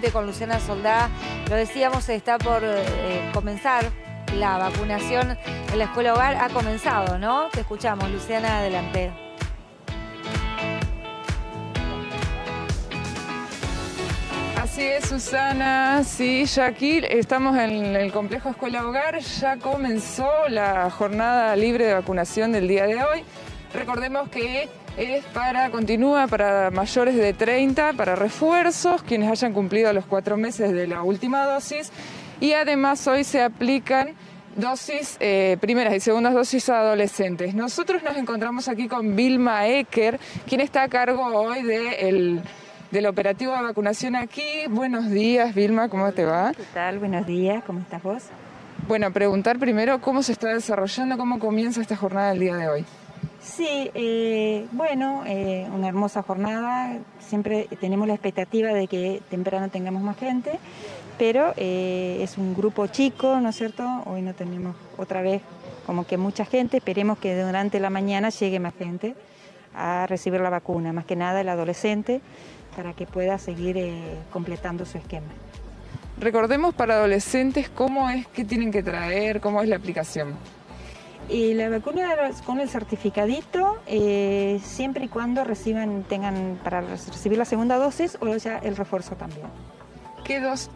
Con Luciana Soldá, lo decíamos, está por comenzar la vacunación en la escuela hogar. Ha comenzado, ¿no? Te escuchamos, Luciana, adelante. Así es, Susana. Sí, ya aquí estamos en el complejo Escuela Hogar. Ya comenzó la jornada libre de vacunación del día de hoy. Recordemos que continúa para mayores de 30, para refuerzos, quienes hayan cumplido los 4 meses de la última dosis. Y además hoy se aplican dosis, primeras y segundas dosis a adolescentes. Nosotros nos encontramos aquí con Vilma Ecker, quien está a cargo hoy del operativo de vacunación aquí. Buenos días, Vilma, ¿cómo te va? ¿Qué tal? Buenos días, ¿cómo estás vos? Bueno, preguntar primero cómo se está desarrollando, cómo comienza esta jornada del día de hoy. Sí, una hermosa jornada. Siempre tenemos la expectativa de que temprano tengamos más gente, pero es un grupo chico, ¿no es cierto? Hoy no tenemos otra vez como que mucha gente. Esperemos que durante la mañana llegue más gente a recibir la vacuna, más que nada el adolescente, para que pueda seguir completando su esquema. Recordemos para adolescentes cómo es que tienen que traer, cómo es la aplicación. Y la vacuna con el certificadito, siempre y cuando tengan para recibir la segunda dosis o ya el refuerzo también. ¿Qué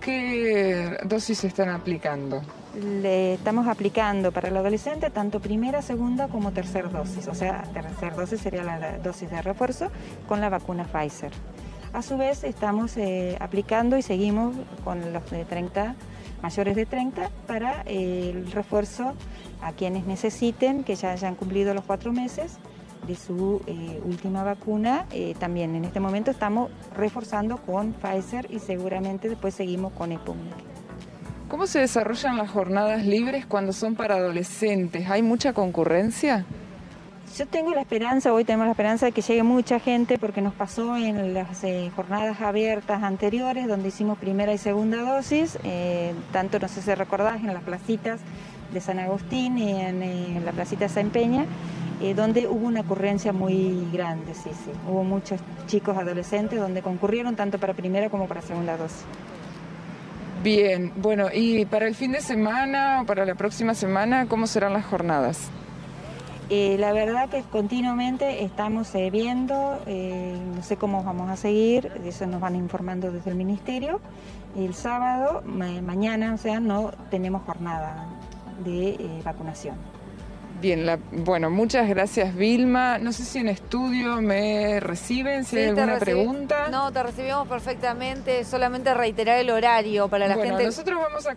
dosis se están aplicando? Le estamos aplicando para el adolescente tanto primera, segunda como tercera dosis. O sea, tercera dosis sería la dosis de refuerzo con la vacuna Pfizer. A su vez estamos aplicando y seguimos con los de 30, mayores de 30, para el refuerzo a quienes necesiten, que ya hayan cumplido los 4 meses de su última vacuna. También en este momento estamos reforzando con Pfizer y seguramente después seguimos con Sputnik. ¿Cómo se desarrollan las jornadas libres cuando son para adolescentes? ¿Hay mucha concurrencia? Yo tengo la esperanza, hoy tenemos la esperanza de que llegue mucha gente, porque nos pasó en las jornadas abiertas anteriores, donde hicimos primera y segunda dosis, tanto, no sé si recordás, en las placitas de San Agustín y en la placita San Peña, donde hubo una ocurrencia muy grande, sí. Hubo muchos chicos adolescentes donde concurrieron tanto para primera como para segunda dosis. Bien, bueno, y para el fin de semana o para la próxima semana, ¿cómo serán las jornadas? La verdad que continuamente estamos viendo, no sé cómo vamos a seguir, eso nos van informando desde el Ministerio. El sábado, mañana, o sea, no tenemos jornada de vacunación. Bien, bueno, muchas gracias, Vilma. No sé si en estudio me reciben, si hay alguna pregunta. No, te recibimos perfectamente, solamente reiterar el horario para la gente. Bueno, nosotros vamos a...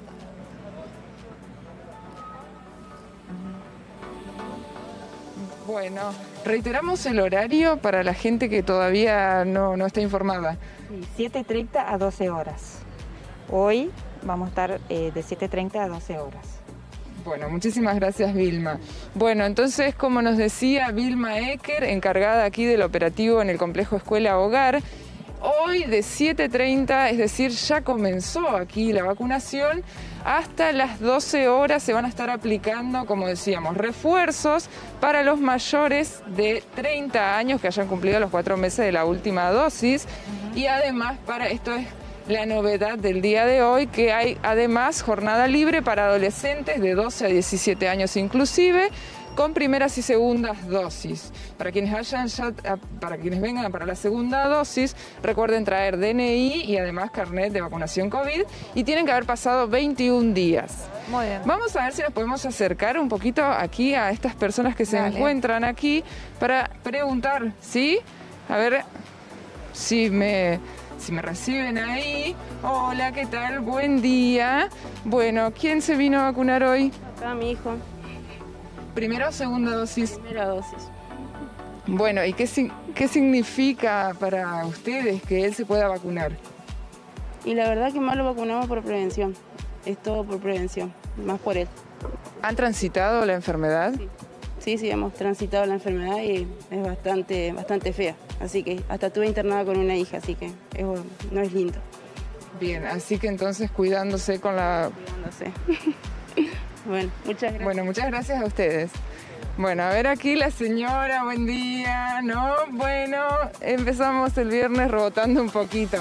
Bueno, reiteramos el horario para la gente que todavía no está informada. Sí, 7:30 a 12 horas. Hoy vamos a estar de 7:30 a 12 horas. Bueno, muchísimas gracias, Vilma. Bueno, entonces, como nos decía Vilma Ecker, encargada aquí del operativo en el complejo Escuela Hogar, hoy de 7:30, es decir, ya comenzó aquí la vacunación, hasta las 12 horas se van a estar aplicando, como decíamos, refuerzos para los mayores de 30 años que hayan cumplido los 4 meses de la última dosis. Y además, esto es la novedad del día de hoy, que hay además jornada libre para adolescentes de 12 a 17 años inclusive, con primeras y segundas dosis. Para quienes vengan para la segunda dosis, recuerden traer DNI y además carnet de vacunación COVID, y tienen que haber pasado 21 días. Muy bien. Vamos a ver si nos podemos acercar un poquito aquí a estas personas que se encuentran aquí para preguntar, ¿sí? A ver si me reciben ahí. Hola, ¿qué tal? Buen día. Bueno, ¿quién se vino a vacunar hoy? Acá mi hijo. ¿Primera o segunda dosis? Primera dosis. Bueno, ¿y qué significa para ustedes que él se pueda vacunar? Y la verdad que más lo vacunamos por prevención. Es todo por prevención, más por él. ¿Han transitado la enfermedad? Sí, hemos transitado la enfermedad y es bastante fea. Así que hasta estuve internada con una hija, así que no es lindo. Bien, así que entonces cuidándose con la... Cuidándose. Bueno, muchas gracias. Bueno, muchas gracias a ustedes. Bueno, a ver aquí la señora, buen día, ¿no? Bueno, empezamos el viernes rebotando un poquito.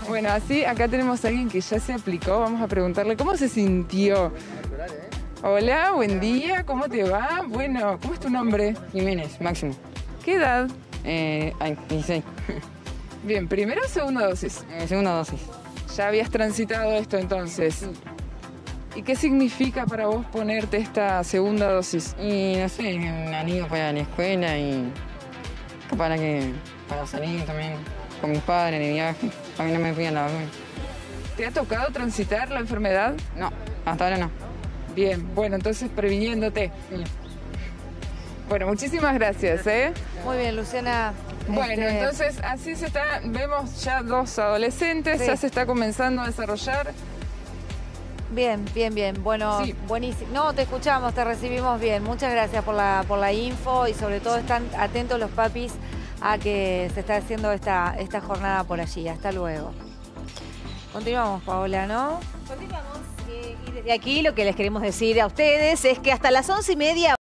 Bueno, así acá tenemos a alguien que ya se aplicó. Vamos a preguntarle cómo se sintió. Hola, buen día, ¿cómo te va? Bueno, ¿cómo es tu nombre? Jiménez, Máximo. ¿Qué edad? 16. Bien, ¿primera o segunda dosis? Segunda dosis. Ya habías transitado esto entonces. ¿Y qué significa para vos ponerte esta segunda dosis? Y no sé, me animo para la escuela y para salir también con mis padres de viaje. A mí no me pidan la vacuna. ¿Te ha tocado transitar la enfermedad? No, hasta ahora no. Bien, bueno, entonces previniéndote. Bueno, muchísimas gracias, ¿eh? Muy bien, Luciana. Bueno, entonces así se está, vemos ya 2 adolescentes, Sí. ya se está comenzando a desarrollar. Bien, bien, bien. Bueno, Sí. buenísimo. No, te escuchamos, te recibimos bien. Muchas gracias por la info y sobre todo están atentos los papis a que se está haciendo esta jornada por allí. Hasta luego. Continuamos, Paola, ¿no? Continuamos. Y desde aquí lo que les queremos decir a ustedes es que hasta las 11:30